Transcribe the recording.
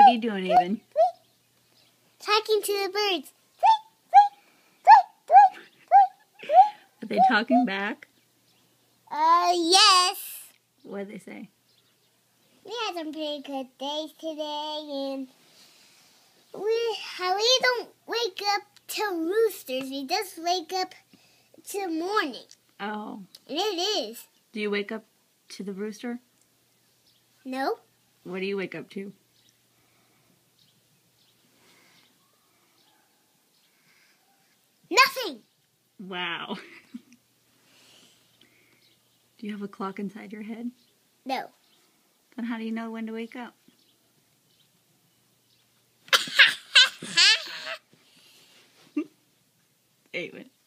are you doing, Aven? Talking to the birds. Are they talking back? Yes. What do they say? We had some pretty good days today, and we don't wake up to roosters. We just wake up to morning. Oh. And it is. Do you wake up to the rooster? No. What do you wake up to? Nothing. Wow. Do you have a clock inside your head? No. Then how do you know when to wake up? Aven.